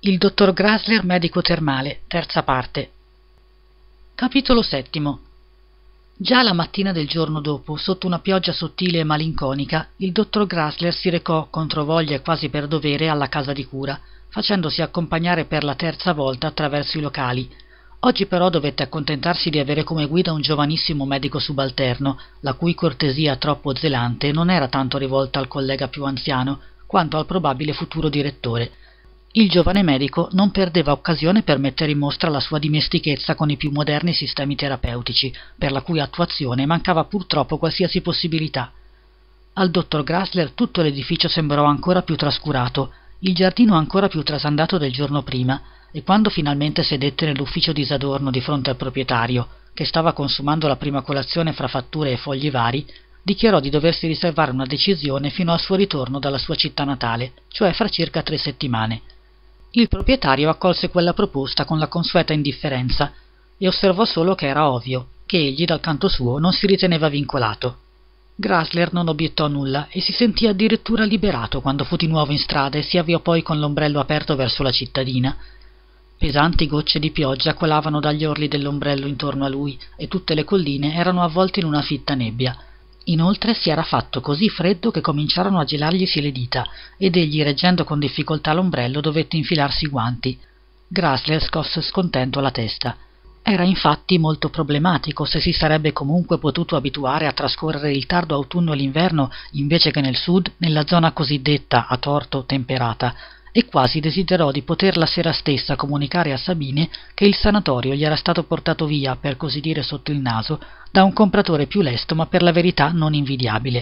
Il dottor Grasler, medico termale, terza parte. Capitolo settimo. Già la mattina del giorno dopo, sotto una pioggia sottile e malinconica, il dottor Grasler si recò, controvoglia e quasi per dovere, alla casa di cura, facendosi accompagnare per la terza volta attraverso i locali. Oggi però dovette accontentarsi di avere come guida un giovanissimo medico subalterno, la cui cortesia troppo zelante non era tanto rivolta al collega più anziano, quanto al probabile futuro direttore. Il giovane medico non perdeva occasione per mettere in mostra la sua dimestichezza con i più moderni sistemi terapeutici, per la cui attuazione mancava purtroppo qualsiasi possibilità. Al dottor Grasler tutto l'edificio sembrò ancora più trascurato, il giardino ancora più trasandato del giorno prima, e quando finalmente sedette nell'ufficio disadorno di fronte al proprietario, che stava consumando la prima colazione fra fatture e fogli vari, dichiarò di doversi riservare una decisione fino al suo ritorno dalla sua città natale, cioè fra circa 3 settimane. Il proprietario accolse quella proposta con la consueta indifferenza e osservò solo che era ovvio, che egli dal canto suo non si riteneva vincolato. Grasler non obiettò nulla e si sentì addirittura liberato quando fu di nuovo in strada e si avviò poi con l'ombrello aperto verso la cittadina. Pesanti gocce di pioggia colavano dagli orli dell'ombrello intorno a lui e tutte le colline erano avvolte in una fitta nebbia. Inoltre si era fatto così freddo che cominciarono a gelarglisi le dita ed egli, reggendo con difficoltà l'ombrello, dovette infilarsi i guanti. Grasler scosse scontento la testa. Era infatti molto problematico se si sarebbe comunque potuto abituare a trascorrere il tardo autunno e l'inverno invece che nel sud, nella zona cosiddetta, a torto, temperata, e quasi desiderò di poter la sera stessa comunicare a Sabine che il sanatorio gli era stato portato via, per così dire sotto il naso, da un compratore più lesto ma per la verità non invidiabile.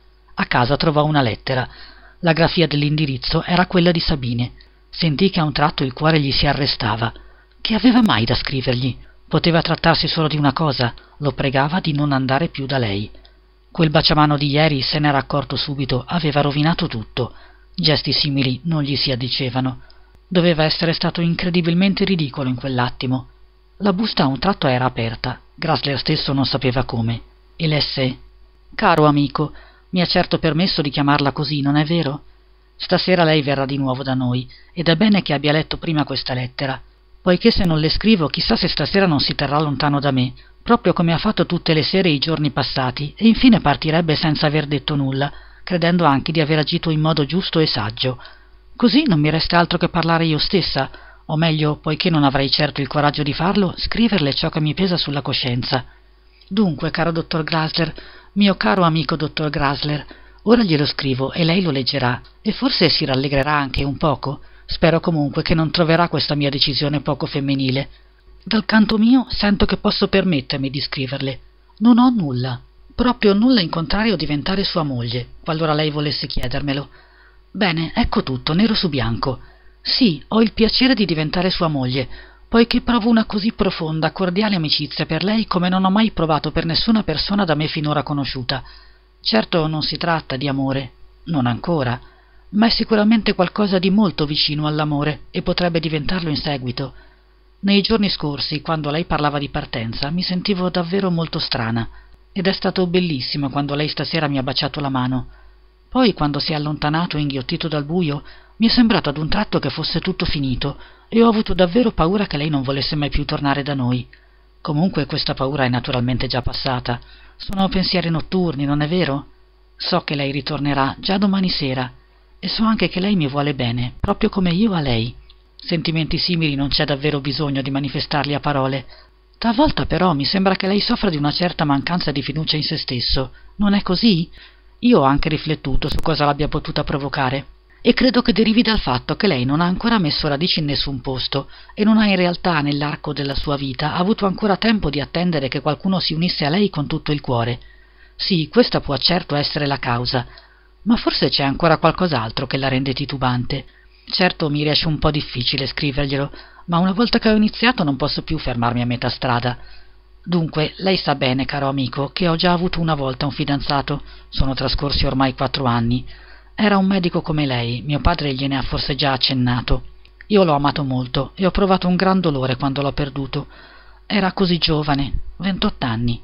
A casa trovò una lettera. La grafia dell'indirizzo era quella di Sabine. Sentì che a un tratto il cuore gli si arrestava. Che aveva mai da scrivergli? Poteva trattarsi solo di una cosa: lo pregava di non andare più da lei. Quel baciamano di ieri, se n'era accorto subito, aveva rovinato tutto. Gesti simili non gli si addicevano. Doveva essere stato incredibilmente ridicolo in quell'attimo. La busta a un tratto era aperta. Grasler stesso non sapeva come. E lesse: «Caro amico, mi ha certo permesso di chiamarla così, non è vero? Stasera lei verrà di nuovo da noi, ed è bene che abbia letto prima questa lettera, poiché se non le scrivo chissà se stasera non si terrà lontano da me, proprio come ha fatto tutte le sere i giorni passati, e infine partirebbe senza aver detto nulla, credendo anche di aver agito in modo giusto e saggio. Così non mi resta altro che parlare io stessa, o meglio, poiché non avrei certo il coraggio di farlo, scriverle ciò che mi pesa sulla coscienza. Dunque, caro dottor Grasler, mio caro amico dottor Grasler, ora glielo scrivo e lei lo leggerà, e forse si rallegrerà anche un poco. Spero comunque che non troverà questa mia decisione poco femminile. Dal canto mio sento che posso permettermi di scriverle. Non ho nulla. Proprio nulla in contrario diventare sua moglie, qualora lei volesse chiedermelo. Bene, ecco tutto, nero su bianco. Sì, ho il piacere di diventare sua moglie, poiché provo una così profonda, cordiale amicizia per lei come non ho mai provato per nessuna persona da me finora conosciuta. Certo non si tratta di amore, non ancora, ma è sicuramente qualcosa di molto vicino all'amore e potrebbe diventarlo in seguito. Nei giorni scorsi, quando lei parlava di partenza, mi sentivo davvero molto strana. Ed è stato bellissimo quando lei stasera mi ha baciato la mano. Poi, quando si è allontanato inghiottito dal buio, mi è sembrato ad un tratto che fosse tutto finito e ho avuto davvero paura che lei non volesse mai più tornare da noi. Comunque questa paura è naturalmente già passata. Sono pensieri notturni, non è vero? So che lei ritornerà già domani sera e so anche che lei mi vuole bene, proprio come io a lei. Sentimenti simili non c'è davvero bisogno di manifestarli a parole. Talvolta però mi sembra che lei soffra di una certa mancanza di fiducia in se stesso. Non è così? Io ho anche riflettuto su cosa l'abbia potuta provocare e credo che derivi dal fatto che lei non ha ancora messo radici in nessun posto e non ha in realtà nell'arco della sua vita avuto ancora tempo di attendere che qualcuno si unisse a lei con tutto il cuore. Sì, questa può certo essere la causa, ma forse c'è ancora qualcos'altro che la rende titubante. Certo mi riesce un po' difficile scriverglielo, ma una volta che ho iniziato non posso più fermarmi a metà strada. Dunque, lei sa bene, caro amico, che ho già avuto una volta un fidanzato. Sono trascorsi ormai 4 anni. Era un medico come lei, mio padre gliene ha forse già accennato. Io l'ho amato molto e ho provato un gran dolore quando l'ho perduto. Era così giovane, 28 anni.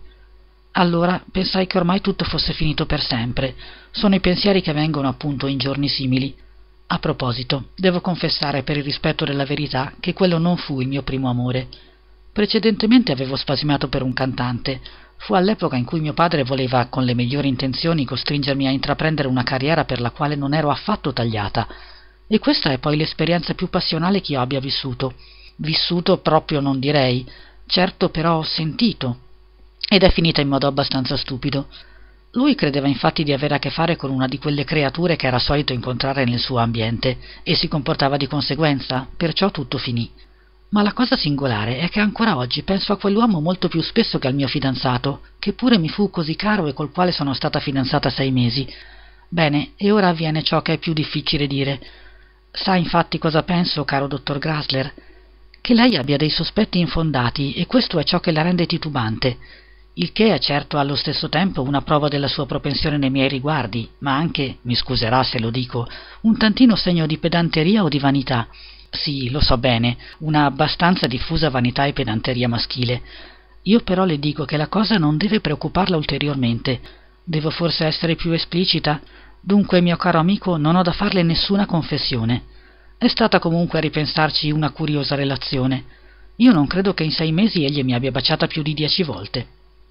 Allora pensai che ormai tutto fosse finito per sempre. Sono i pensieri che vengono appunto in giorni simili. A proposito, devo confessare per il rispetto della verità che quello non fu il mio primo amore. Precedentemente avevo spasimato per un cantante. Fu all'epoca in cui mio padre voleva, con le migliori intenzioni, costringermi a intraprendere una carriera per la quale non ero affatto tagliata. E questa è poi l'esperienza più passionale che io abbia vissuto. Vissuto proprio non direi, certo però ho sentito. Ed è finita in modo abbastanza stupido. Lui credeva infatti di avere a che fare con una di quelle creature che era solito incontrare nel suo ambiente e si comportava di conseguenza, perciò tutto finì. Ma la cosa singolare è che ancora oggi penso a quell'uomo molto più spesso che al mio fidanzato, che pure mi fu così caro e col quale sono stata fidanzata 6 mesi. Bene, e ora avviene ciò che è più difficile dire. Sa infatti cosa penso, caro dottor Grasler? Che lei abbia dei sospetti infondati e questo è ciò che la rende titubante. Il che è certo allo stesso tempo una prova della sua propensione nei miei riguardi, ma anche, mi scuserà se lo dico, un tantino segno di pedanteria o di vanità. Sì, lo so bene, una abbastanza diffusa vanità e pedanteria maschile. Io però le dico che la cosa non deve preoccuparla ulteriormente. Devo forse essere più esplicita? Dunque, mio caro amico, non ho da farle nessuna confessione. È stata comunque a ripensarci una curiosa relazione. Io non credo che in 6 mesi egli mi abbia baciata più di 10 volte.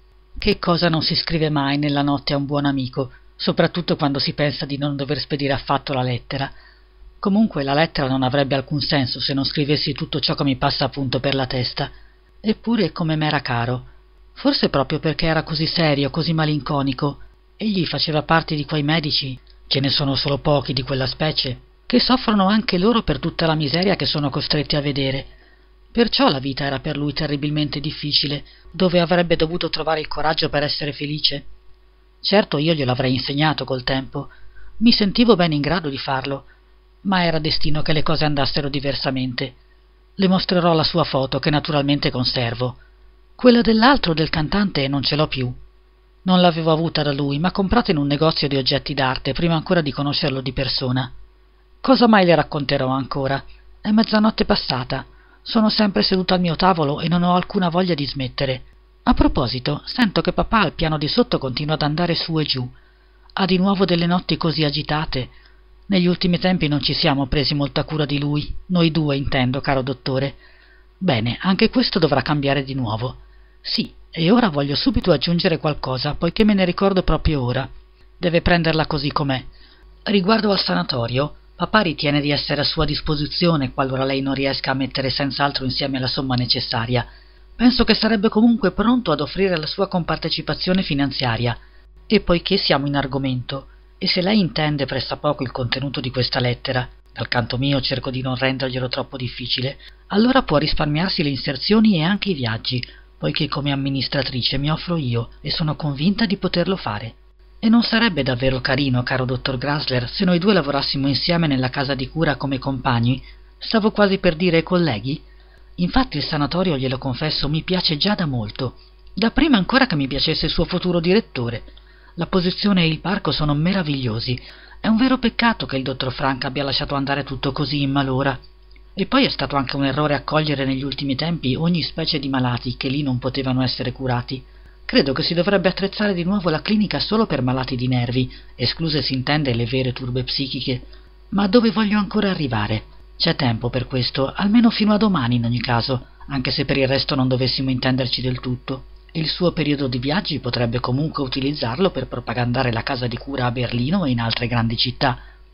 Che cosa non si scrive mai nella notte a un buon amico, soprattutto quando si pensa di non dover spedire affatto la lettera. Comunque la lettera non avrebbe alcun senso se non scrivessi tutto ciò che mi passa appunto per la testa. Eppure come m'era caro. Forse proprio perché era così serio, così malinconico. Egli faceva parte di quei medici, ce ne sono solo pochi di quella specie, che soffrono anche loro per tutta la miseria che sono costretti a vedere. Perciò la vita era per lui terribilmente difficile, dove avrebbe dovuto trovare il coraggio per essere felice. Certo io glielo avrei insegnato col tempo, mi sentivo ben in grado di farlo, ma era destino che le cose andassero diversamente. Le mostrerò la sua foto, che naturalmente conservo. Quella dell'altro, del cantante, non ce l'ho più. Non l'avevo avuta da lui, ma comprata in un negozio di oggetti d'arte, prima ancora di conoscerlo di persona. Cosa mai le racconterò ancora? È mezzanotte passata. Sono sempre seduta al mio tavolo e non ho alcuna voglia di smettere. A proposito, sento che papà al piano di sotto continua ad andare su e giù. Ha di nuovo delle notti così agitate. Negli ultimi tempi non ci siamo presi molta cura di lui, noi due intendo, caro dottore. Bene, anche questo dovrà cambiare di nuovo. Sì, e ora voglio subito aggiungere qualcosa, poiché me ne ricordo proprio ora. Deve prenderla così com'è. Riguardo al sanatorio, papà ritiene di essere a sua disposizione qualora lei non riesca a mettere senz'altro insieme la somma necessaria. Penso che sarebbe comunque pronto ad offrire la sua compartecipazione finanziaria. E poiché siamo in argomento, e se lei intende pressappoco il contenuto di questa lettera, dal canto mio cerco di non renderglielo troppo difficile, allora può risparmiarsi le inserzioni e anche i viaggi, poiché come amministratrice mi offro io e sono convinta di poterlo fare. E non sarebbe davvero carino, caro dottor Grasler, se noi due lavorassimo insieme nella casa di cura come compagni? Stavo quasi per dire colleghi. Infatti il sanatorio, glielo confesso, mi piace già da molto, da prima ancora che mi piacesse il suo futuro direttore. La posizione e il parco sono meravigliosi. È un vero peccato che il dottor Frank abbia lasciato andare tutto così in malora. E poi è stato anche un errore accogliere negli ultimi tempi ogni specie di malati che lì non potevano essere curati. Credo che si dovrebbe attrezzare di nuovo la clinica solo per malati di nervi, escluse si intende le vere turbe psichiche. Ma dove voglio ancora arrivare? C'è tempo per questo, almeno fino a domani in ogni caso, anche se per il resto non dovessimo intenderci del tutto. Il suo periodo di viaggi potrebbe comunque utilizzarlo per propagandare la casa di cura a Berlino e in altre grandi città.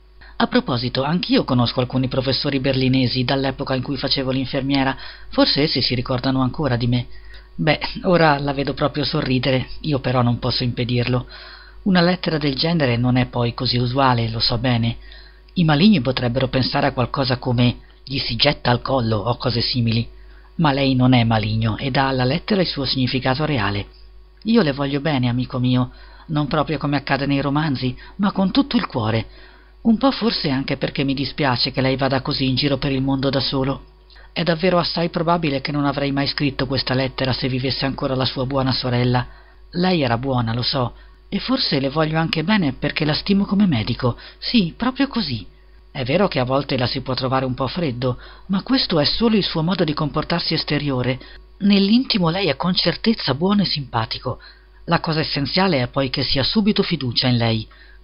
A proposito, anch'io conosco alcuni professori berlinesi dall'epoca in cui facevo l'infermiera, forse essi si ricordano ancora di me. Beh, ora la vedo proprio sorridere, io però non posso impedirlo. Una lettera del genere non è poi così usuale, lo so bene. I maligni potrebbero pensare a qualcosa come «gli si getta al collo» o cose simili. Ma lei non è maligno e dà alla lettera il suo significato reale. Io le voglio bene, amico mio, non proprio come accade nei romanzi, ma con tutto il cuore. Un po' forse anche perché mi dispiace che lei vada così in giro per il mondo da solo. È davvero assai probabile che non avrei mai scritto questa lettera se vivesse ancora la sua buona sorella. Lei era buona, lo so, e forse le voglio anche bene perché la stimo come medico. Sì, proprio così. È vero che a volte la si può trovare un po' freddo, ma questo è solo il suo modo di comportarsi esteriore. Nell'intimo lei è con certezza buono e simpatico. La cosa essenziale è poi che si ha subito fiducia in lei.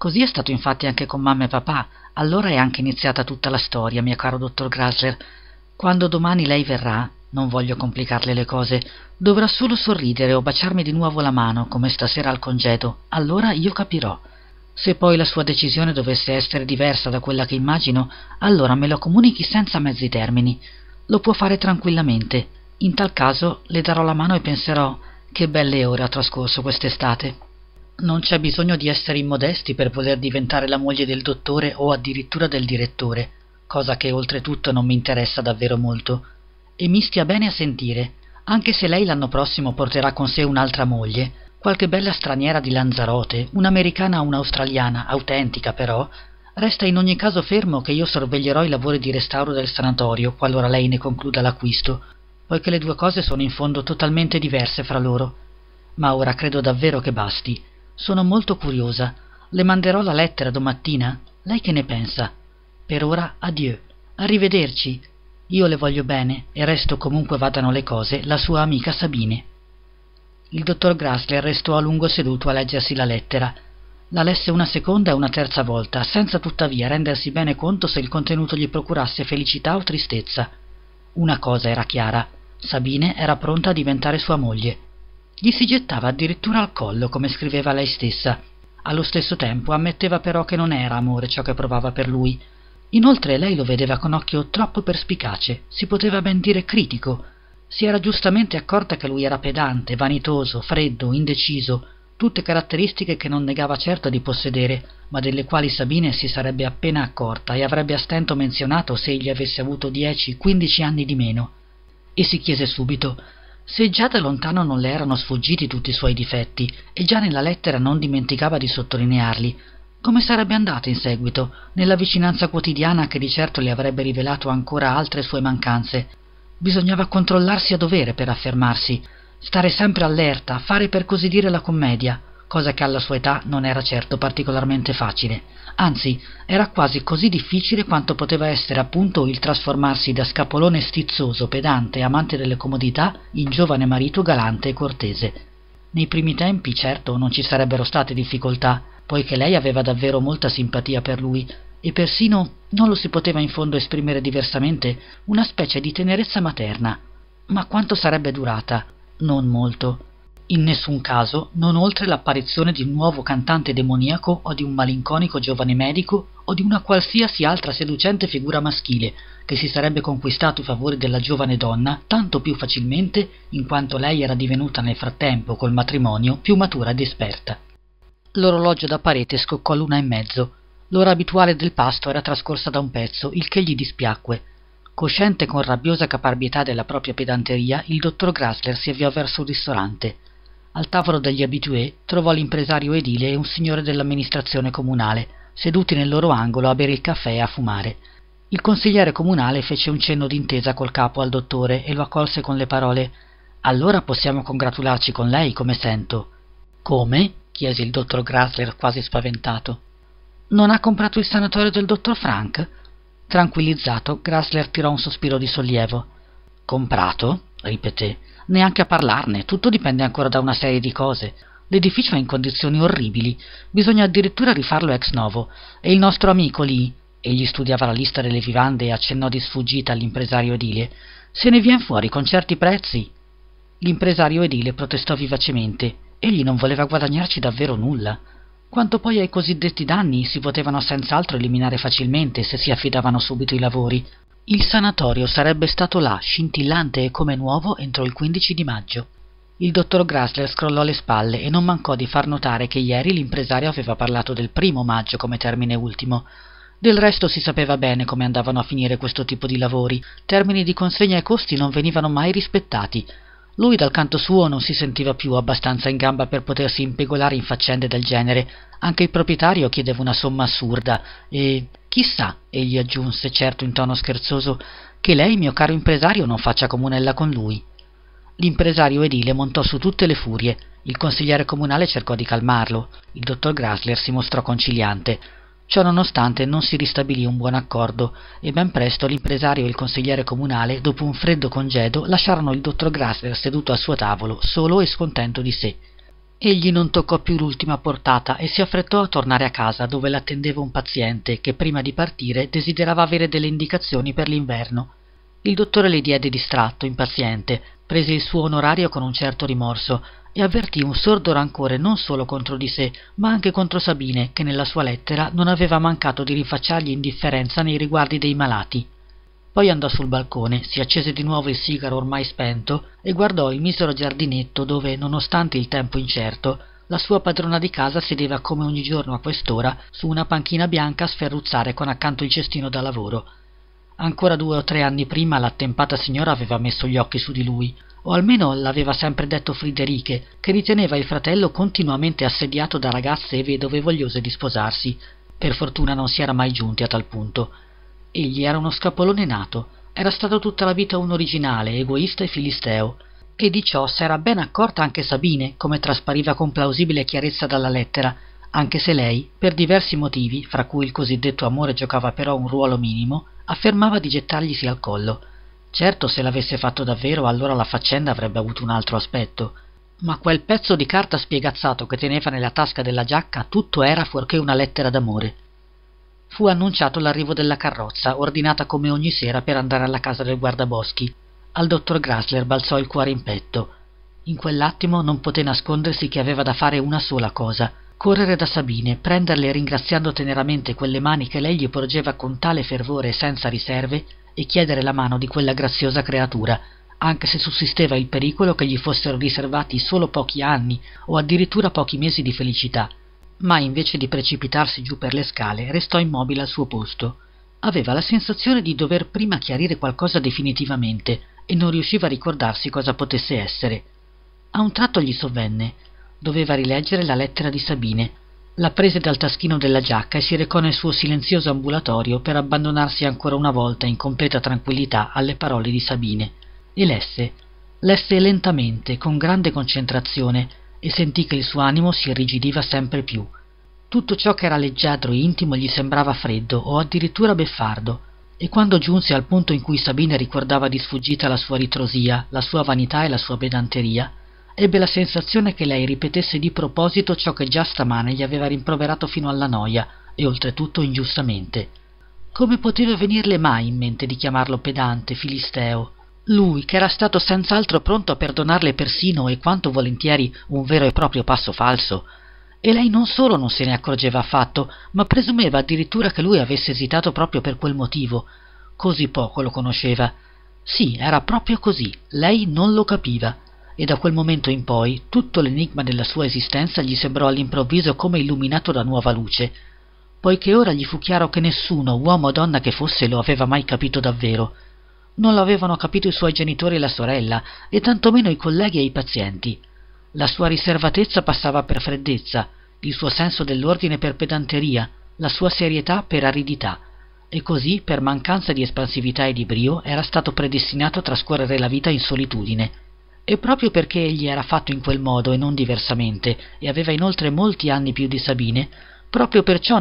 Così è stato infatti anche con mamma e papà. Allora è anche iniziata tutta la storia, mio caro dottor Grasler. Quando domani lei verrà, non voglio complicarle le cose, dovrà solo sorridere o baciarmi di nuovo la mano, come stasera al congedo. Allora io capirò. Se poi la sua decisione dovesse essere diversa da quella che immagino, allora me lo comunichi senza mezzi termini. Lo può fare tranquillamente. In tal caso le darò la mano e penserò: che belle ore ha trascorso quest'estate. Non c'è bisogno di essere immodesti per voler diventare la moglie del dottore o addirittura del direttore, cosa che oltretutto non mi interessa davvero molto. E mi stia bene a sentire, anche se lei l'anno prossimo porterà con sé un'altra moglie, qualche bella straniera di Lanzarote, un'americana o un'australiana, autentica però, resta in ogni caso fermo che io sorveglierò i lavori di restauro del sanatorio qualora lei ne concluda l'acquisto, poiché le due cose sono in fondo totalmente diverse fra loro. Ma ora credo davvero che basti. Sono molto curiosa. Le manderò la lettera domattina? Lei che ne pensa? Per ora adieu. Arrivederci. Io le voglio bene e resto, comunque vadano le cose, la sua amica Sabine. Il dottor Grasler restò a lungo seduto a leggersi la lettera. La lesse una seconda e una terza volta, senza tuttavia rendersi bene conto se il contenuto gli procurasse felicità o tristezza. Una cosa era chiara: Sabine era pronta a diventare sua moglie. Gli si gettava addirittura al collo, come scriveva lei stessa. Allo stesso tempo ammetteva però che non era amore ciò che provava per lui. Inoltre lei lo vedeva con occhio troppo perspicace, si poteva ben dire critico. Si era giustamente accorta che lui era pedante, vanitoso, freddo, indeciso, tutte caratteristiche che non negava certo di possedere, ma delle quali Sabine si sarebbe appena accorta e avrebbe a stento menzionato se egli avesse avuto 10-15 anni di meno. E si chiese subito: se già da lontano non le erano sfuggiti tutti i suoi difetti e già nella lettera non dimenticava di sottolinearli, come sarebbe andata in seguito, nella vicinanza quotidiana che di certo le avrebbe rivelato ancora altre sue mancanze? Bisognava controllarsi a dovere per affermarsi, stare sempre allerta, fare per così dire la commedia, cosa che alla sua età non era certo particolarmente facile. Anzi, era quasi così difficile quanto poteva essere appunto il trasformarsi da scapolone stizzoso, pedante e amante delle comodità in giovane marito galante e cortese. Nei primi tempi, certo, non ci sarebbero state difficoltà, poiché lei aveva davvero molta simpatia per lui, e persino, non lo si poteva in fondo esprimere diversamente, una specie di tenerezza materna. Ma quanto sarebbe durata? Non molto. In nessun caso, non oltre l'apparizione di un nuovo cantante demoniaco o di un malinconico giovane medico o di una qualsiasi altra seducente figura maschile che si sarebbe conquistato i favori della giovane donna tanto più facilmente in quanto lei era divenuta nel frattempo col matrimonio più matura ed esperta. L'orologio da parete scoccò l'1:30. L'ora abituale del pasto era trascorsa da un pezzo, il che gli dispiacque. Cosciente con rabbiosa caparbietà della propria pedanteria, il dottor Grasler si avviò verso il ristorante. Al tavolo degli habitués trovò l'impresario edile e un signore dell'amministrazione comunale, seduti nel loro angolo a bere il caffè e a fumare. Il consigliere comunale fece un cenno d'intesa col capo al dottore e lo accolse con le parole: «Allora possiamo congratularci con lei, come sento». «Come?» chiese il dottor Grasler quasi spaventato. «Non ha comprato il sanatorio del dottor Frank?» Tranquillizzato, Grasler tirò un sospiro di sollievo. «Comprato?» ripeté. «Neanche a parlarne, tutto dipende ancora da una serie di cose. L'edificio è in condizioni orribili, bisogna addirittura rifarlo ex novo, e il nostro amico lì», egli studiava la lista delle vivande e accennò di sfuggita all'impresario edile, «se ne vien fuori con certi prezzi». L'impresario edile protestò vivacemente. Egli non voleva guadagnarci davvero nulla. Quanto poi ai cosiddetti danni, si potevano senz'altro eliminare facilmente se si affidavano subito i lavori. Il sanatorio sarebbe stato là, scintillante e come nuovo, entro il 15 di maggio. Il dottor Grasler scrollò le spalle e non mancò di far notare che ieri l'impresario aveva parlato del 1° maggio come termine ultimo. Del resto si sapeva bene come andavano a finire questo tipo di lavori. Termini di consegna e costi non venivano mai rispettati. Lui dal canto suo non si sentiva più abbastanza in gamba per potersi impegolare in faccende del genere. Anche il proprietario chiedeva una somma assurda e chissà, egli aggiunse, certo in tono scherzoso, che lei, mio caro impresario, non faccia comunella con lui. L'impresario edile montò su tutte le furie. Il consigliere comunale cercò di calmarlo. Il dottor Grasler si mostrò conciliante. Ciò nonostante non si ristabilì un buon accordo e ben presto l'impresario e il consigliere comunale, dopo un freddo congedo, lasciarono il dottor Grasler seduto al suo tavolo, solo e scontento di sé. Egli non toccò più l'ultima portata e si affrettò a tornare a casa, dove l'attendeva un paziente che prima di partire desiderava avere delle indicazioni per l'inverno. Il dottore le diede distratto, impaziente, prese il suo onorario con un certo rimorso e avvertì un sordo rancore non solo contro di sé, ma anche contro Sabine, che nella sua lettera non aveva mancato di rinfacciargli indifferenza nei riguardi dei malati. Poi andò sul balcone, si accese di nuovo il sigaro ormai spento e guardò il misero giardinetto dove, nonostante il tempo incerto, la sua padrona di casa sedeva come ogni giorno a quest'ora su una panchina bianca a sferruzzare con accanto il cestino da lavoro. Ancora 2 o 3 anni prima l'attempata signora aveva messo gli occhi su di lui, o almeno l'aveva sempre detto Friederike, che riteneva il fratello continuamente assediato da ragazze e vedove vogliose di sposarsi. Per fortuna non si era mai giunti a tal punto. Egli era uno scapolone nato, era stato tutta la vita un originale, egoista e filisteo, e di ciò s'era ben accorta anche Sabine, come traspariva con plausibile chiarezza dalla lettera, anche se lei, per diversi motivi, fra cui il cosiddetto amore giocava però un ruolo minimo, affermava di gettarglisi al collo. Certo, se l'avesse fatto davvero, allora la faccenda avrebbe avuto un altro aspetto, ma quel pezzo di carta spiegazzato che teneva nella tasca della giacca tutto era fuorché una lettera d'amore. Fu annunciato l'arrivo della carrozza, ordinata come ogni sera per andare alla casa del guardaboschi. Al dottor Grasler balzò il cuore in petto. In quell'attimo non poté nascondersi che aveva da fare una sola cosa: correre da Sabine, prenderle ringraziando teneramente quelle mani che lei gli porgeva con tale fervore e senza riserve, e chiedere la mano di quella graziosa creatura, anche se sussisteva il pericolo che gli fossero riservati solo pochi anni o addirittura pochi mesi di felicità. Ma invece di precipitarsi giù per le scale, restò immobile al suo posto. Aveva la sensazione di dover prima chiarire qualcosa definitivamente e non riusciva a ricordarsi cosa potesse essere. A un tratto gli sovvenne. Doveva rileggere la lettera di Sabine. La prese dal taschino della giacca e si recò nel suo silenzioso ambulatorio per abbandonarsi ancora una volta in completa tranquillità alle parole di Sabine. E lesse lentamente, con grande concentrazione, e sentì che il suo animo si irrigidiva sempre più. Tutto ciò che era leggiadro e intimo gli sembrava freddo o addirittura beffardo, e quando giunse al punto in cui Sabine ricordava di sfuggita la sua ritrosia, la sua vanità e la sua pedanteria, ebbe la sensazione che lei ripetesse di proposito ciò che già stamane gli aveva rimproverato fino alla noia, e oltretutto ingiustamente. Come poteva venirle mai in mente di chiamarlo pedante, filisteo? Lui, che era stato senz'altro pronto a perdonarle persino e quanto volentieri un vero e proprio passo falso. E lei non solo non se ne accorgeva affatto, ma presumeva addirittura che lui avesse esitato proprio per quel motivo. Così poco lo conosceva. Sì, era proprio così, lei non lo capiva, e da quel momento in poi tutto l'enigma della sua esistenza gli sembrò all'improvviso come illuminato da nuova luce, poiché ora gli fu chiaro che nessuno, uomo o donna che fosse, lo aveva mai capito davvero. Non lo avevano capito i suoi genitori e la sorella, e tantomeno i colleghi e i pazienti. La sua riservatezza passava per freddezza, il suo senso dell'ordine per pedanteria, la sua serietà per aridità, e così, per mancanza di espansività e di brio, era stato predestinato a trascorrere la vita in solitudine. E proprio perché egli era fatto in quel modo e non diversamente, e aveva inoltre molti anni più di Sabine, proprio perciò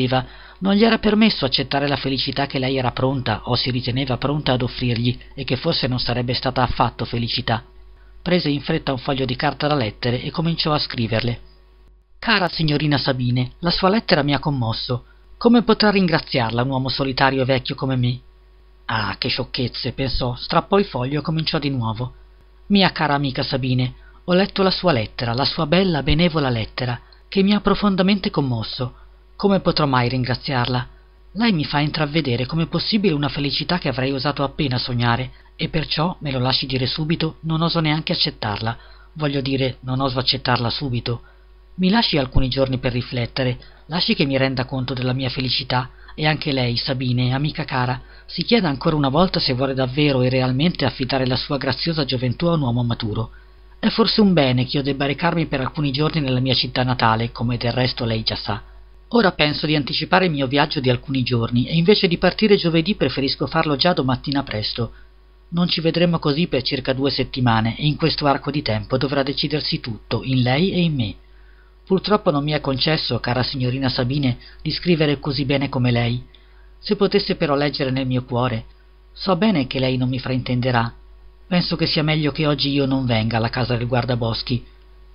non gli era permesso accettare la felicità che lei era pronta, o si riteneva pronta ad offrirgli, e che forse non sarebbe stata affatto felicità. Prese in fretta un foglio di carta da lettere e cominciò a scriverle. «Cara signorina Sabine, la sua lettera mi ha commosso. Come potrà ringraziarla un uomo solitario e vecchio come me?» «Ah, che sciocchezze», pensò, strappò il foglio e cominciò di nuovo. «Mia cara amica Sabine, ho letto la sua lettera, la sua bella, benevola lettera, che mi ha profondamente commosso. Come potrò mai ringraziarla? Lei mi fa intravedere come possibile una felicità che avrei osato appena sognare, e perciò, me lo lasci dire subito, non oso neanche accettarla. Voglio dire, non oso accettarla subito. Mi lasci alcuni giorni per riflettere, lasci che mi renda conto della mia felicità, e anche lei, Sabine, amica cara, si chieda ancora una volta se vuole davvero e realmente affidare la sua graziosa gioventù a un uomo maturo. È forse un bene che io debba recarmi per alcuni giorni nella mia città natale, come del resto lei già sa. Ora penso di anticipare il mio viaggio di alcuni giorni, e invece di partire giovedì preferisco farlo già domattina presto. Non ci vedremo così per circa 2 settimane, e in questo arco di tempo dovrà decidersi tutto, in lei e in me. Purtroppo non mi è concesso, cara signorina Sabine, di scrivere così bene come lei. Se potesse però leggere nel mio cuore. So bene che lei non mi fraintenderà. Penso che sia meglio che oggi io non venga alla casa del guardaboschi.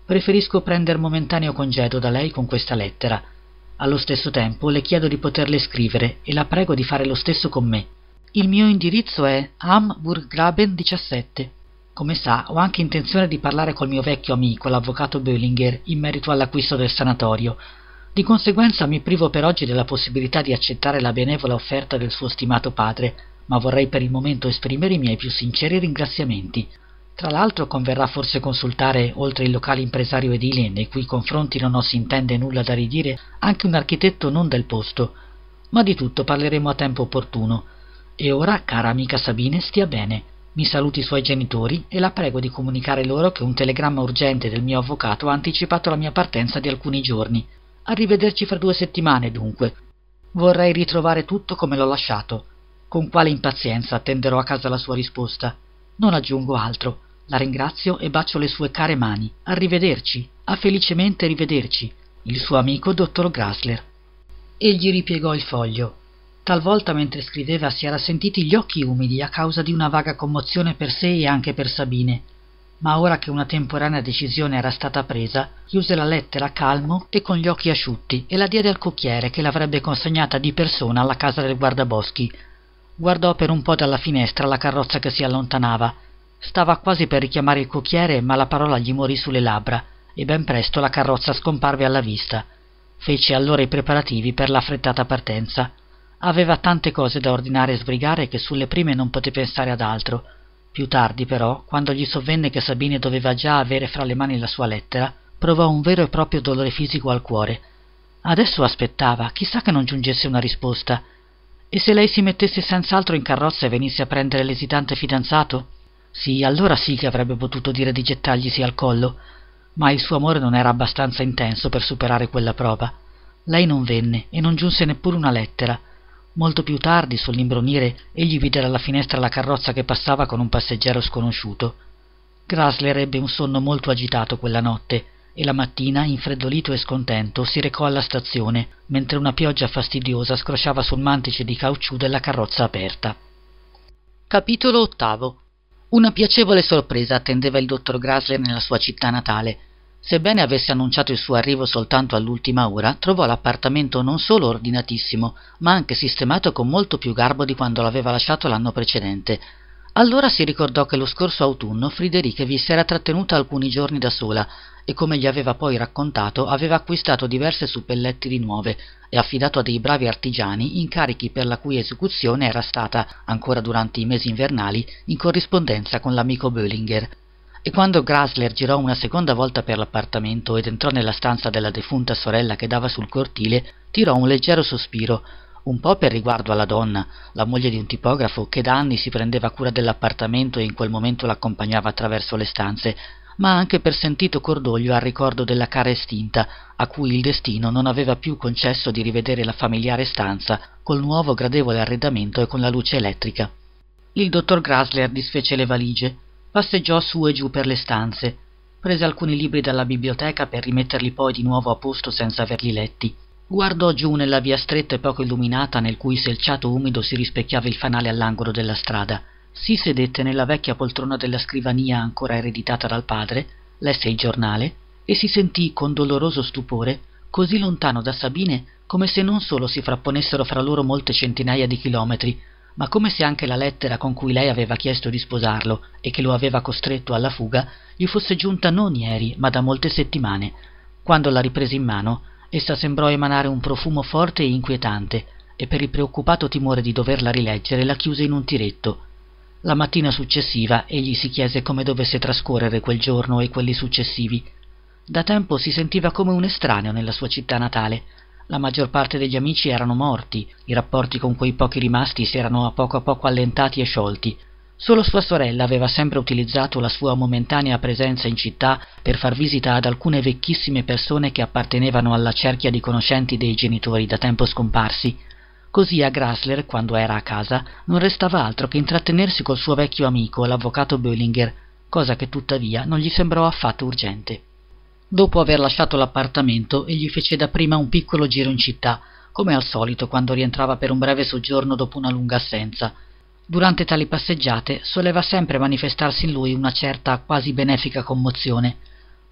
Preferisco prendere momentaneo congedo da lei con questa lettera. Allo stesso tempo le chiedo di poterle scrivere e la prego di fare lo stesso con me. Il mio indirizzo è Am Burggraben 17. Come sa, ho anche intenzione di parlare col mio vecchio amico, l'avvocato Böllinger, in merito all'acquisto del sanatorio. Di conseguenza mi privo per oggi della possibilità di accettare la benevola offerta del suo stimato padre, ma vorrei per il momento esprimere i miei più sinceri ringraziamenti. Tra l'altro converrà forse consultare, oltre il locale impresario edile, nei cui confronti non si intende nulla da ridire, anche un architetto non del posto. Ma di tutto parleremo a tempo opportuno. E ora, cara amica Sabine, stia bene. Mi saluti i suoi genitori e la prego di comunicare loro che un telegramma urgente del mio avvocato ha anticipato la mia partenza di alcuni giorni. Arrivederci fra 2 settimane, dunque. Vorrei ritrovare tutto come l'ho lasciato. Con quale impazienza attenderò a casa la sua risposta. Non aggiungo altro. La ringrazio e bacio le sue care mani. Arrivederci. A felicemente rivederci. Il suo amico dottor Grasler. Egli ripiegò il foglio. Talvolta mentre scriveva si era sentiti gli occhi umidi a causa di una vaga commozione per sé e anche per Sabine, ma ora che una temporanea decisione era stata presa, chiuse la lettera calmo e con gli occhi asciutti e la diede al cocchiere che l'avrebbe consegnata di persona alla casa del guardaboschi. Guardò per un po' dalla finestra la carrozza che si allontanava. Stava quasi per richiamare il cocchiere, ma la parola gli morì sulle labbra e ben presto la carrozza scomparve alla vista. Fece allora i preparativi per l'affrettata partenza. Aveva tante cose da ordinare e sbrigare che sulle prime non poté pensare ad altro. Più tardi, però, quando gli sovvenne che Sabine doveva già avere fra le mani la sua lettera, provò un vero e proprio dolore fisico al cuore. Adesso aspettava, chissà che non giungesse una risposta. E se lei si mettesse senz'altro in carrozza e venisse a prendere l'esitante fidanzato? Sì, allora sì che avrebbe potuto dire di gettarglisi al collo, ma il suo amore non era abbastanza intenso per superare quella prova. Lei non venne e non giunse neppure una lettera. Molto più tardi, sull'imbrunire, egli vide dalla finestra la carrozza che passava con un passeggero sconosciuto. Grasler ebbe un sonno molto agitato quella notte e la mattina, infreddolito e scontento, si recò alla stazione, mentre una pioggia fastidiosa scrosciava sul mantice di caucciù della carrozza aperta. Capitolo 8. Una piacevole sorpresa attendeva il dottor Grasler nella sua città natale. Sebbene avesse annunciato il suo arrivo soltanto all'ultima ora, trovò l'appartamento non solo ordinatissimo, ma anche sistemato con molto più garbo di quando l'aveva lasciato l'anno precedente. Allora si ricordò che lo scorso autunno Friederike vi si era trattenuta alcuni giorni da sola e, come gli aveva poi raccontato, aveva acquistato diverse suppellettili nuove e affidato a dei bravi artigiani incarichi per la cui esecuzione era stata, ancora durante i mesi invernali, in corrispondenza con l'amico Böllinger. E quando Grasler girò una seconda volta per l'appartamento ed entrò nella stanza della defunta sorella che dava sul cortile, tirò un leggero sospiro, un po' per riguardo alla donna, la moglie di un tipografo che da anni si prendeva cura dell'appartamento e in quel momento l'accompagnava attraverso le stanze, ma anche per sentito cordoglio al ricordo della cara estinta, a cui il destino non aveva più concesso di rivedere la familiare stanza col nuovo gradevole arredamento e con la luce elettrica. Il dottor Grasler disfece le valigie, passeggiò su e giù per le stanze, prese alcuni libri dalla biblioteca per rimetterli poi di nuovo a posto senza averli letti. Guardò giù nella via stretta e poco illuminata nel cui selciato umido si rispecchiava il fanale all'angolo della strada. Si sedette nella vecchia poltrona della scrivania ancora ereditata dal padre, lesse il giornale e si sentì con doloroso stupore così lontano da Sabine come se non solo si frapponessero fra loro molte centinaia di chilometri, ma come se anche la lettera con cui lei aveva chiesto di sposarlo e che lo aveva costretto alla fuga gli fosse giunta non ieri, ma da molte settimane. Quando la riprese in mano, essa sembrò emanare un profumo forte e inquietante, e per il preoccupato timore di doverla rileggere la chiuse in un tiretto. La mattina successiva egli si chiese come dovesse trascorrere quel giorno e quelli successivi. Da tempo si sentiva come un estraneo nella sua città natale. La maggior parte degli amici erano morti, i rapporti con quei pochi rimasti si erano a poco allentati e sciolti. Solo sua sorella aveva sempre utilizzato la sua momentanea presenza in città per far visita ad alcune vecchissime persone che appartenevano alla cerchia di conoscenti dei genitori da tempo scomparsi. Così a Grasler, quando era a casa, non restava altro che intrattenersi col suo vecchio amico, l'avvocato Böllinger, cosa che tuttavia non gli sembrò affatto urgente. Dopo aver lasciato l'appartamento, egli fece dapprima un piccolo giro in città, come al solito quando rientrava per un breve soggiorno dopo una lunga assenza. Durante tali passeggiate soleva sempre manifestarsi in lui una certa quasi benefica commozione.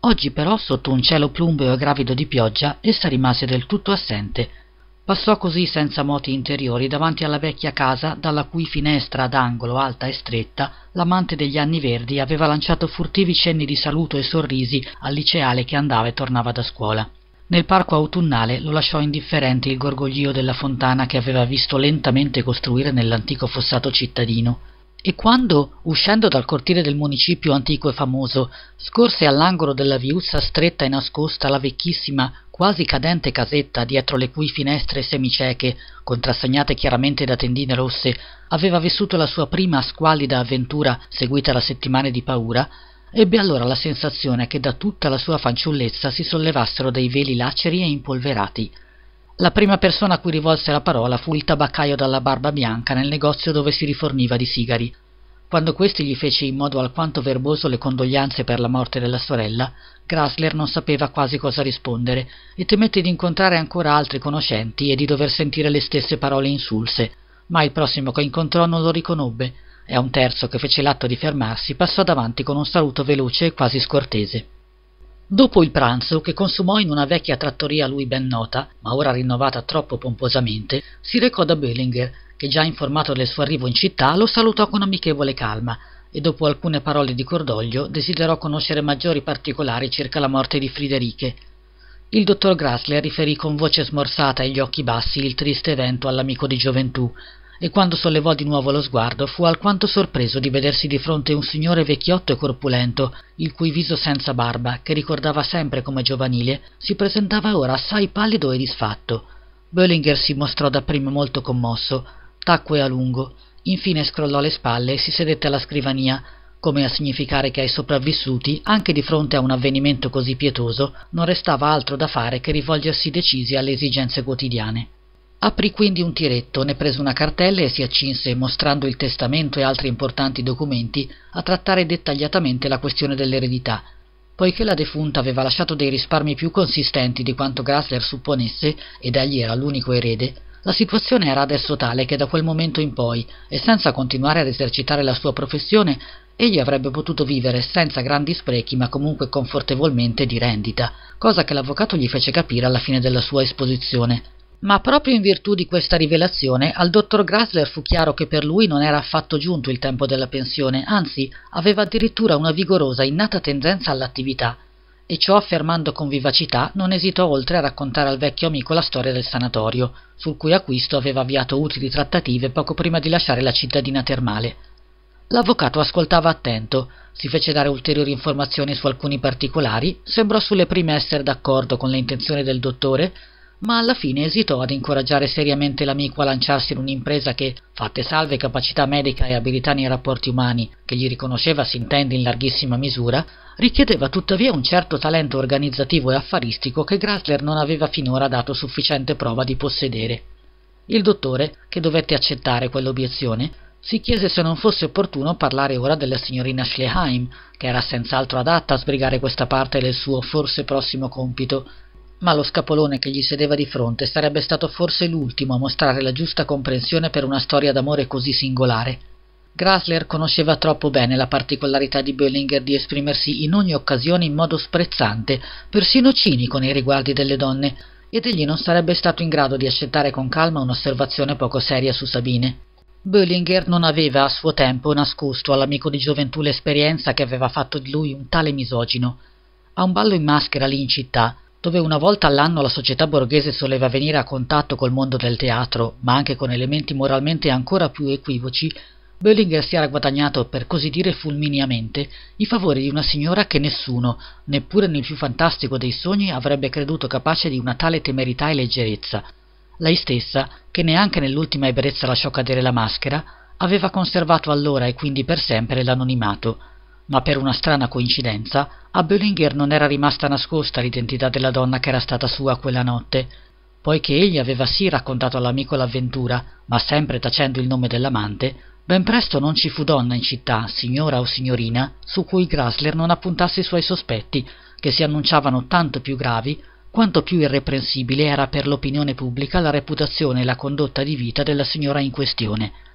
Oggi però, sotto un cielo plumbeo e gravido di pioggia, essa rimase del tutto assente. Passò così senza moti interiori davanti alla vecchia casa dalla cui finestra ad angolo, alta e stretta, l'amante degli anni verdi aveva lanciato furtivi cenni di saluto e sorrisi al liceale che andava e tornava da scuola. Nel parco autunnale lo lasciò indifferente il gorgoglio della fontana che aveva visto lentamente costruire nell'antico fossato cittadino. E quando, uscendo dal cortile del municipio antico e famoso, scorse all'angolo della viuzza stretta e nascosta la vecchissima, quasi cadente casetta dietro le cui finestre semicieche, contrassegnate chiaramente da tendine rosse, aveva vissuto la sua prima squallida avventura seguita da settimane di paura, ebbe allora la sensazione che da tutta la sua fanciullezza si sollevassero dei veli laceri e impolverati. La prima persona a cui rivolse la parola fu il tabaccaio dalla barba bianca nel negozio dove si riforniva di sigari. Quando questi gli fece in modo alquanto verboso le condoglianze per la morte della sorella, Grasler non sapeva quasi cosa rispondere e temette di incontrare ancora altri conoscenti e di dover sentire le stesse parole insulse, ma il prossimo che incontrò non lo riconobbe e a un terzo che fece l'atto di fermarsi passò davanti con un saluto veloce e quasi scortese. Dopo il pranzo, che consumò in una vecchia trattoria a lui ben nota, ma ora rinnovata troppo pomposamente, si recò da Boehlinger, che già informato del suo arrivo in città lo salutò con amichevole calma e dopo alcune parole di cordoglio desiderò conoscere maggiori particolari circa la morte di Friederike. Il dottor Grasler riferì con voce smorzata e gli occhi bassi il triste evento all'amico di gioventù, e quando sollevò di nuovo lo sguardo fu alquanto sorpreso di vedersi di fronte un signore vecchiotto e corpulento, il cui viso senza barba, che ricordava sempre come giovanile, si presentava ora assai pallido e disfatto. Boehlinger si mostrò dapprima molto commosso, tacque a lungo, infine scrollò le spalle e si sedette alla scrivania, come a significare che ai sopravvissuti, anche di fronte a un avvenimento così pietoso, non restava altro da fare che rivolgersi decisi alle esigenze quotidiane. Aprì quindi un tiretto, ne prese una cartella e si accinse, mostrando il testamento e altri importanti documenti, a trattare dettagliatamente la questione dell'eredità. Poiché la defunta aveva lasciato dei risparmi più consistenti di quanto Grasler supponesse, ed egli era l'unico erede, la situazione era adesso tale che da quel momento in poi, e senza continuare ad esercitare la sua professione, egli avrebbe potuto vivere senza grandi sprechi ma comunque confortevolmente di rendita, cosa che l'avvocato gli fece capire alla fine della sua esposizione. Ma proprio in virtù di questa rivelazione al dottor Grasler fu chiaro che per lui non era affatto giunto il tempo della pensione, anzi aveva addirittura una vigorosa innata tendenza all'attività, e ciò affermando con vivacità non esitò oltre a raccontare al vecchio amico la storia del sanatorio, sul cui acquisto aveva avviato utili trattative poco prima di lasciare la cittadina termale. L'avvocato ascoltava attento, si fece dare ulteriori informazioni su alcuni particolari, sembrò sulle prime essere d'accordo con le intenzioni del dottore, ma alla fine esitò ad incoraggiare seriamente l'amico a lanciarsi in un'impresa che, fatte salve capacità medica e abilità nei rapporti umani, che gli riconosceva s'intende in larghissima misura, richiedeva tuttavia un certo talento organizzativo e affaristico che Grasler non aveva finora dato sufficiente prova di possedere. Il dottore, che dovette accettare quell'obiezione, si chiese se non fosse opportuno parlare ora della signorina Schleheim, che era senz'altro adatta a sbrigare questa parte del suo forse prossimo compito, ma lo scapolone che gli sedeva di fronte sarebbe stato forse l'ultimo a mostrare la giusta comprensione per una storia d'amore così singolare. Grasler conosceva troppo bene la particolarità di Boehlinger di esprimersi in ogni occasione in modo sprezzante, persino cinico nei riguardi delle donne, ed egli non sarebbe stato in grado di accettare con calma un'osservazione poco seria su Sabine. Boehlinger non aveva a suo tempo nascosto all'amico di gioventù l'esperienza che aveva fatto di lui un tale misogino. A un ballo in maschera lì in città, dove una volta all'anno la società borghese soleva venire a contatto col mondo del teatro, ma anche con elementi moralmente ancora più equivoci, Boehlinger si era guadagnato, per così dire fulmineamente, i favori di una signora che nessuno, neppure nel più fantastico dei sogni, avrebbe creduto capace di una tale temerità e leggerezza. Lei stessa, che neanche nell'ultima ebbrezza lasciò cadere la maschera, aveva conservato allora e quindi per sempre l'anonimato, ma per una strana coincidenza a Boehlinger non era rimasta nascosta l'identità della donna che era stata sua quella notte. Poiché egli aveva sì raccontato all'amico l'avventura, ma sempre tacendo il nome dell'amante, ben presto non ci fu donna in città, signora o signorina, su cui Grasler non appuntasse i suoi sospetti, che si annunciavano tanto più gravi quanto più irreprensibile era per l'opinione pubblica la reputazione e la condotta di vita della signora in questione.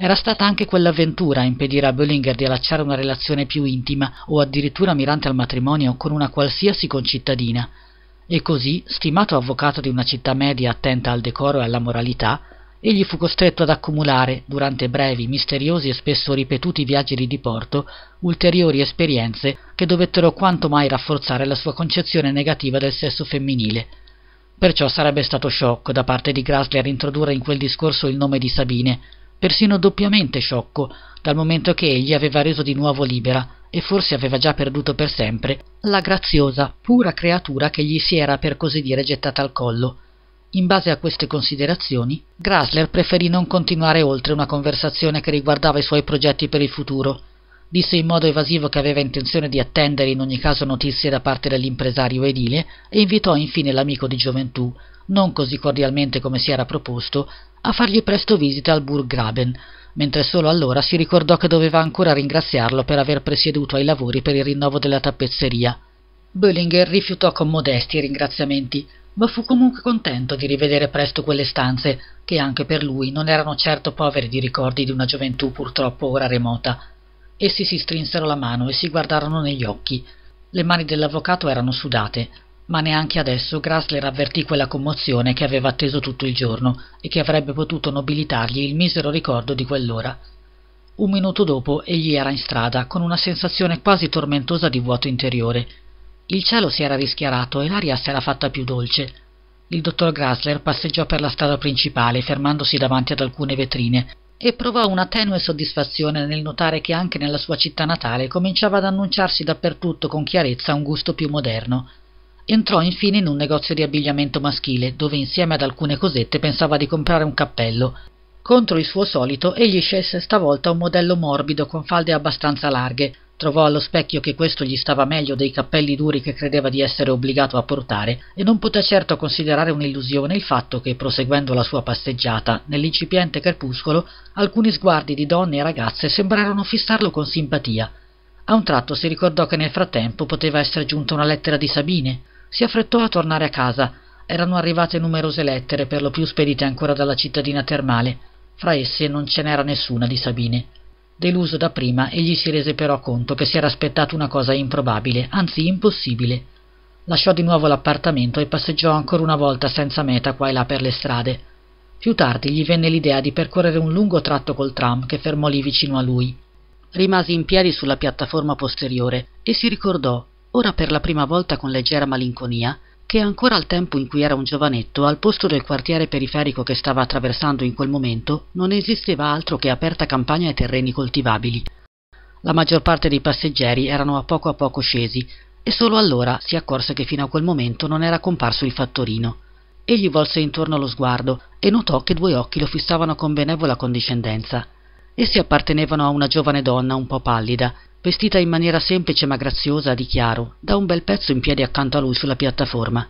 Era stata anche quell'avventura a impedire a Bullinger di allacciare una relazione più intima o addirittura mirante al matrimonio con una qualsiasi concittadina. E così, stimato avvocato di una città media attenta al decoro e alla moralità, egli fu costretto ad accumulare, durante brevi, misteriosi e spesso ripetuti viaggi di diporto, ulteriori esperienze che dovettero quanto mai rafforzare la sua concezione negativa del sesso femminile. Perciò sarebbe stato sciocco da parte di Grasler introdurre in quel discorso il nome di Sabine, persino doppiamente sciocco, dal momento che egli aveva reso di nuovo libera, e forse aveva già perduto per sempre, la graziosa, pura creatura che gli si era per così dire gettata al collo. In base a queste considerazioni, Grasler preferì non continuare oltre una conversazione che riguardava i suoi progetti per il futuro. Disse in modo evasivo che aveva intenzione di attendere in ogni caso notizie da parte dell'impresario edile e invitò infine l'amico di gioventù, non così cordialmente come si era proposto, a fargli presto visita al Burggraben, mentre solo allora si ricordò che doveva ancora ringraziarlo per aver presieduto ai lavori per il rinnovo della tappezzeria. Bullinger rifiutò con modesti i ringraziamenti, ma fu comunque contento di rivedere presto quelle stanze, che anche per lui non erano certo povere di ricordi di una gioventù purtroppo ora remota. Essi si strinsero la mano e si guardarono negli occhi. Le mani dell'avvocato erano sudate, ma neanche adesso Grasler avvertì quella commozione che aveva atteso tutto il giorno e che avrebbe potuto nobilitargli il misero ricordo di quell'ora. Un minuto dopo egli era in strada, con una sensazione quasi tormentosa di vuoto interiore. Il cielo si era rischiarato e l'aria s'era fatta più dolce. Il dottor Grasler passeggiò per la strada principale, fermandosi davanti ad alcune vetrine, e provò una tenue soddisfazione nel notare che anche nella sua città natale cominciava ad annunciarsi dappertutto con chiarezza un gusto più moderno. Entrò infine in un negozio di abbigliamento maschile, dove insieme ad alcune cosette pensava di comprare un cappello. Contro il suo solito, egli scelse stavolta un modello morbido con falde abbastanza larghe. Trovò allo specchio che questo gli stava meglio dei cappelli duri che credeva di essere obbligato a portare, e non poté certo considerare un'illusione il fatto che, proseguendo la sua passeggiata, nell'incipiente crepuscolo, alcuni sguardi di donne e ragazze sembrarono fissarlo con simpatia. A un tratto si ricordò che nel frattempo poteva essere giunta una lettera di Sabine. Si affrettò a tornare a casa. Erano arrivate numerose lettere, per lo più spedite ancora dalla cittadina termale. Fra esse non ce n'era nessuna di Sabine. Deluso dapprima, egli si rese però conto che si era aspettato una cosa improbabile, anzi impossibile. Lasciò di nuovo l'appartamento e passeggiò ancora una volta senza meta qua e là per le strade. Più tardi gli venne l'idea di percorrere un lungo tratto col tram che fermò lì vicino a lui. Rimase in piedi sulla piattaforma posteriore e si ricordò, ora per la prima volta con leggera malinconia, che ancora al tempo in cui era un giovanetto, al posto del quartiere periferico che stava attraversando in quel momento, non esisteva altro che aperta campagna e terreni coltivabili. La maggior parte dei passeggeri erano a poco scesi, e solo allora si accorse che fino a quel momento non era comparso il fattorino. Egli volse intorno lo sguardo e notò che 2 occhi lo fissavano con benevola condiscendenza. Essi appartenevano a una giovane donna un po' pallida, vestita in maniera semplice ma graziosa di chiaro, da un bel pezzo in piedi accanto a lui sulla piattaforma.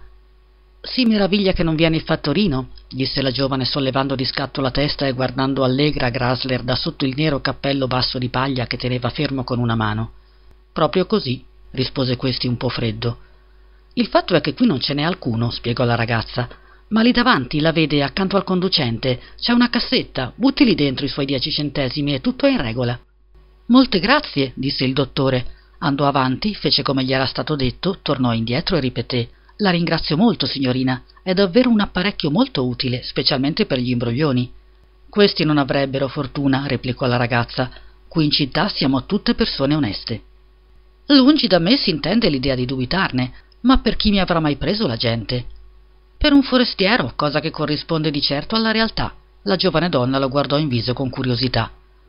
«Si meraviglia che non viene il fattorino?» disse la giovane sollevando di scatto la testa e guardando allegra Grasler da sotto il nero cappello basso di paglia che teneva fermo con una mano. «Proprio così», rispose questi un po' freddo. «Il fatto è che qui non ce n'è alcuno», spiegò la ragazza. «Ma lì davanti, la vede, accanto al conducente, c'è una cassetta, butti lì dentro i suoi 10 centesimi e tutto è in regola». «Molte grazie», disse il dottore. Andò avanti, fece come gli era stato detto, tornò indietro e ripeté: «La ringrazio molto, signorina. È davvero un apparecchio molto utile, specialmente per gli imbroglioni». «Questi non avrebbero fortuna», replicò la ragazza. «Qui in città siamo tutte persone oneste». «Lungi da me si intende l'idea di dubitarne, ma per chi mi avrà mai preso la gente?» «Per un forestiero, cosa che corrisponde di certo alla realtà». La giovane donna lo guardò in viso con curiosità.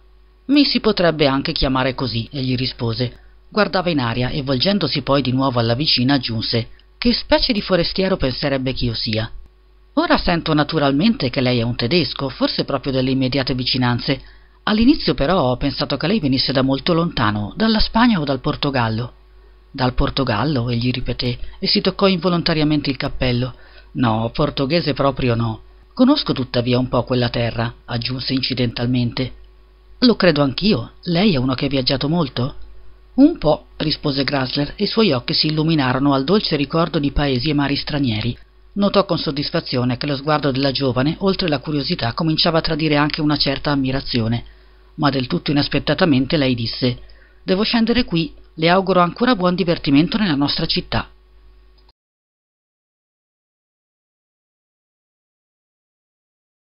«Mi si potrebbe anche chiamare così», egli rispose. Guardava in aria e, volgendosi poi di nuovo alla vicina, aggiunse: «Che specie di forestiero penserebbe ch'io sia? Ora sento naturalmente che lei è un tedesco, forse proprio delle immediate vicinanze. All'inizio però ho pensato che lei venisse da molto lontano, dalla Spagna o dal Portogallo». «Dal Portogallo?» egli ripeté e si toccò involontariamente il cappello. «No, portoghese proprio no. Conosco tuttavia un po' quella terra», aggiunse incidentalmente. «Lo credo anch'io. Lei è uno che ha viaggiato molto?» «Un po'», rispose Grasler, e i suoi occhi si illuminarono al dolce ricordo di paesi e mari stranieri. Notò con soddisfazione che lo sguardo della giovane, oltre la curiosità, cominciava a tradire anche una certa ammirazione. ma del tutto inaspettatamente lei disse: «Devo scendere qui, le auguro ancora buon divertimento nella nostra città».